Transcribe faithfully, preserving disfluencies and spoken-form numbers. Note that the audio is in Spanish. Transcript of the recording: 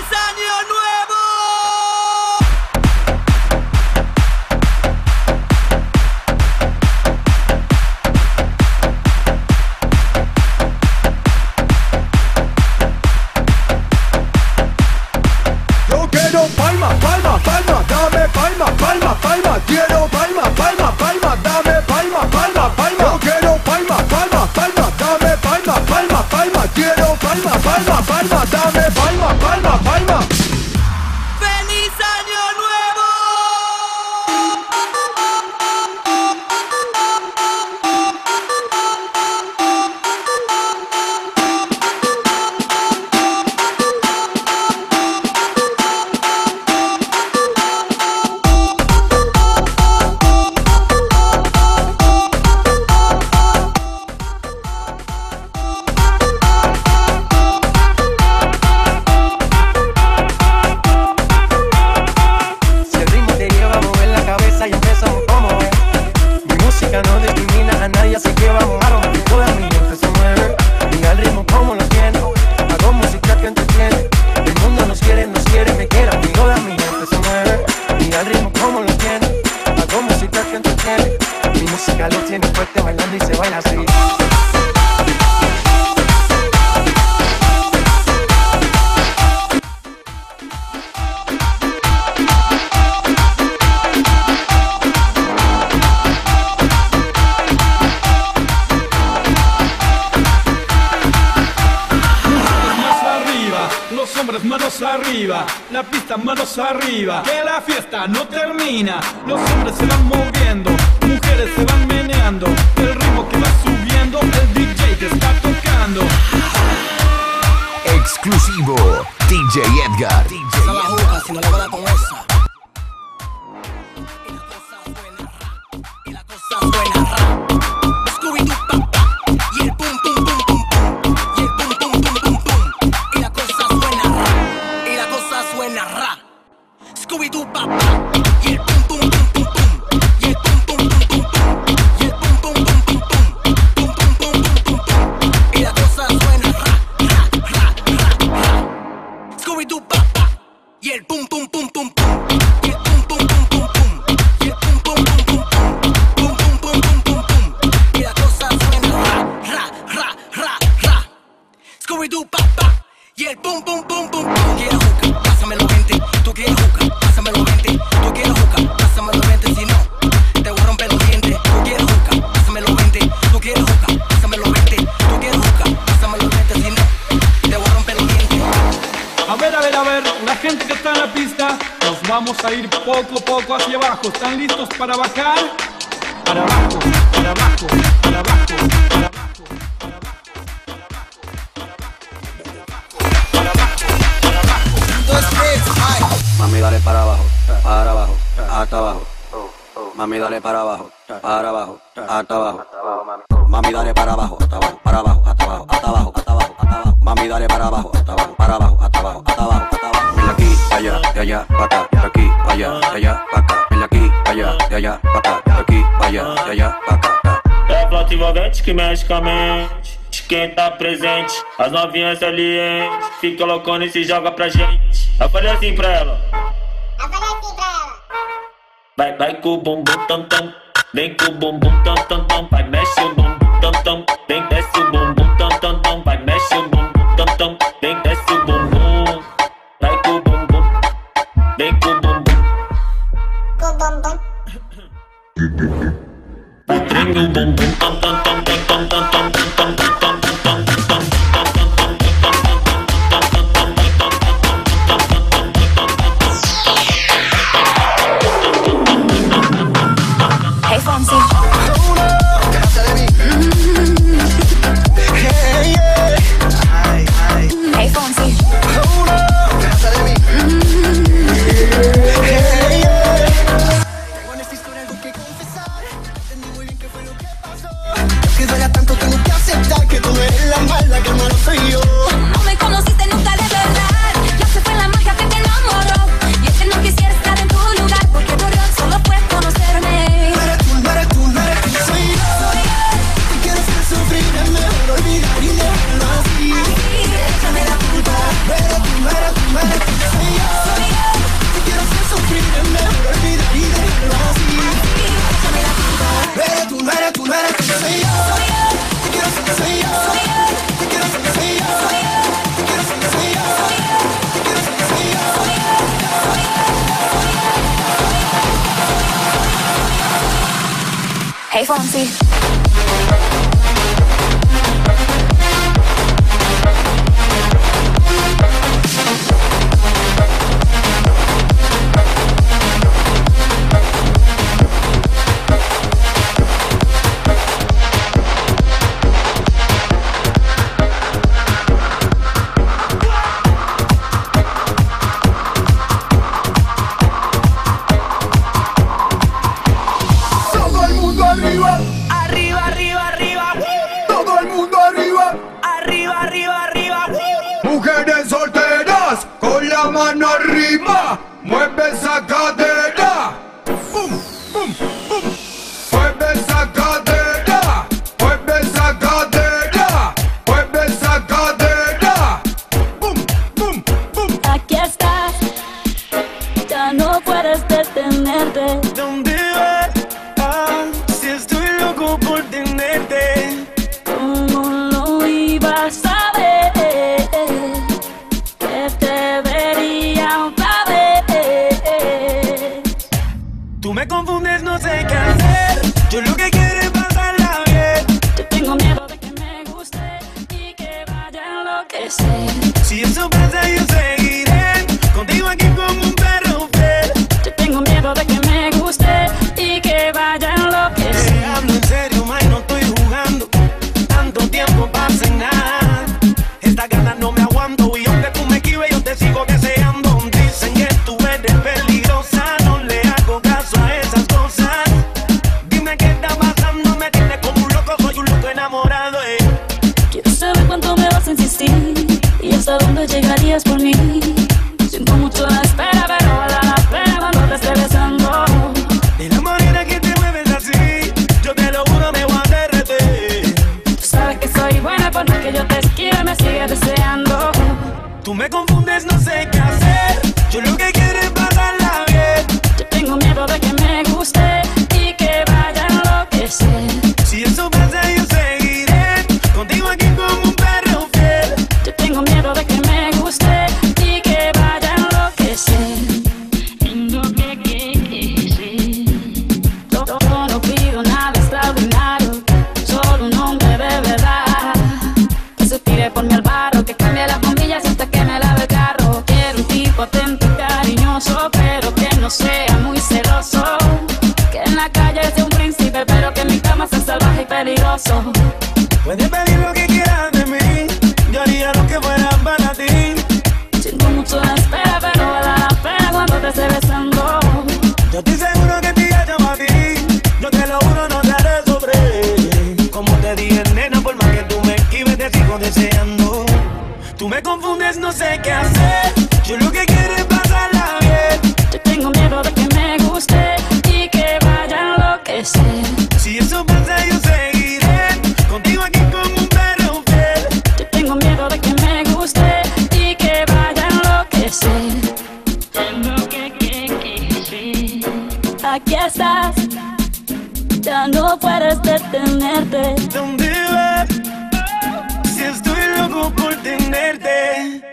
Año Nuevo! Yo quiero palma, palma, palma, dame palma, palma, palma. Quiero palma, palma, palma, dame palma, palma, palma. Yo quiero palma, palma, palma, dame palma, palma, palma. Quiero palma, palma, palma, dame palma, palma, palma. ¡Feliz Año Nuevo! Manos arriba, la pista manos arriba, que la fiesta no termina. Los hombres se van moviendo, mujeres se van meneando, el ritmo que va subiendo, el D J que está tocando. Exclusivo D J Edgar. D J esa la juca, si no le va a dar con esa. Y la cosa suena rap, y la cosa suena rap. Scooby-Doo papá, y el pum pum pum pum pum, y el pum pum pum pum pum, y la cosa suena rap, y la cosa suena rap. Scooby-Doo papá, y el pum pum pum pum pum, y el pum pum pum pum pum, y el pum pum pum pum pum, pum pum pum pum pum pum, y la cosa suena rap, rap, rap, rap, rap. Scooby-Doo papá, y el pum pum pum pum pum, y el pum pum pum pum pum, y el pum pum pum pum pum, pum pum pum pum pum pum, y la cosa suena rap, rap, rap, rap, rap. Scooby-Doo papá, y el pum pum pum pum pum. Tú quieres juca, pásamelo veinte. Tú quieres juca, pásamelo veinte. Tú quieres juca, pásamelo veinte. Si no, te voy a romper los dientes. Tú quieres juca, pásamelo veinte. Tú quieres juca, pásamelo veinte. Tú quieres juca, pásamelo veinte. Si no, te voy a romper los dientes. A ver, a ver, a ver, la gente que está en la pista, nos vamos a ir poco a poco hacia abajo. ¿Están listos para bajar? Para abajo, para abajo, para abajo, para abajo. Mami, dale para abajo, para abajo, hasta abajo. Mami, dale para abajo, para abajo, hasta abajo. Mami, dale para abajo, hasta abajo, para abajo, hasta abajo, hasta abajo, hasta abajo, hasta abajo. Mami, dale para abajo, hasta abajo, para abajo, hasta abajo, hasta abajo, hasta abajo. De aquí, allá, de allá, para acá, de aquí, allá, de allá, para acá. De aquí, allá, de allá, para acá. De aquí, allá, de allá, para acá. É flauta envolvente que mexe com a mente de quem tá presente. As novinhas salientes fica loucona e se joga pra gente. Eu falei assim pra ela. Eu falei assim pra ela. Vai, vai com o bumbum tam tam. Vem com o bumbum tam tam tam. Vai, mexe o bumbum tam tam. Vem, desce o bumbum tam tam tam. Vai, mexe o bumbum tam tam. Vem, desce o bumbum. Vai com o bumbum. Vem com o bumbum. Com o bumbum. Vai, treme o bumbum tam tam tam tam tam tam tam tam tam tam tam. Hey Fonsi. Hey, yeah. Ay, ay. Fonsi. Mujeres solteras, con la mano arriba, mueve esa cadera. Pum, pum, pum. Mueve esa cadera, mueve esa cadera, mueve esa cadera. Pum, pum, pum. Aquí estás, ya no puedes detenerte. ¿Dónde vas? Ah, si estoy loco por tenerte. ¿Cómo lo ibas a ver? Que te vería otra vez. Tú me confundes, no sé qué hacer. Yo lo que quiero es pasarla bien. Yo tengo miedo de que me guste y que vaya a enloquecer. Si eso pasa, yo seguiré contigo aquí como un perro fiel. Yo tengo miedo de que me guste y que vaya a enloquecer. Te hablo en serio, ma, no estoy jugando. Tanto tiempo pasa en nada. Esta ganas no me aguanto y aunque tú me esquives, yo te sigo deseando. Dicen que tú eres peligrosa, no le hago caso a esas cosas. Dime qué está pasando, me tienes como un loco, soy un loco enamorado, eh. Quiero saber cuánto me vas a insistir y hasta dónde llegarías por mí. Siento mucho la espera, pero vale la pena cuando te esté besando. De la manera que te mueves así, yo te lo juro, me voy a derretir. Tú sabes que soy buena, por más que yo te esquive, me sigues deseando. Tú me confundes, no sé qué hacer. Yo lo que quiero es pasarla bien. Yo tengo miedo de que me guste y que vaya a enloquecer. Si eso pasa, yo seguiré contigo aquí como un perro fiel. Yo tengo miedo de que me guste y que vaya a enloquecer. Enloquecer. Yo, yo no pido nada extraordinario, solo un hombre de verdad. Que se tire por mi albaro, que cambie las bombillas hasta que me lave el carro. Quiero un tipo atento y cariñoso, pero que no sea muy celoso. Que en la calle sea un príncipe, pero que en mi cama sea salvaje y peligroso. Puedes pedir lo que quieras de mí, yo haría lo que fuera para ti. Siento mucho la espera, pero vale la pena cuando te esté besando. Yo estoy seguro que te llamo a ti, yo te lo juro, no te haré sobre. Como te dije, nena, por más que tú me esquives, te sigo deseando. Tú me confundes, no sé qué hacer. Yo lo que quiero es pasarla bien. Yo tengo miedo de que me guste y que vaya a enloquecer. Si eso pasa, yo seguiré contigo aquí como un perro fiel. Yo tengo miedo de que me guste y que vaya a enloquecer. Aquí estás, ya no puedes detenerte. ¿Dónde vas? Si estoy loco por tenerte.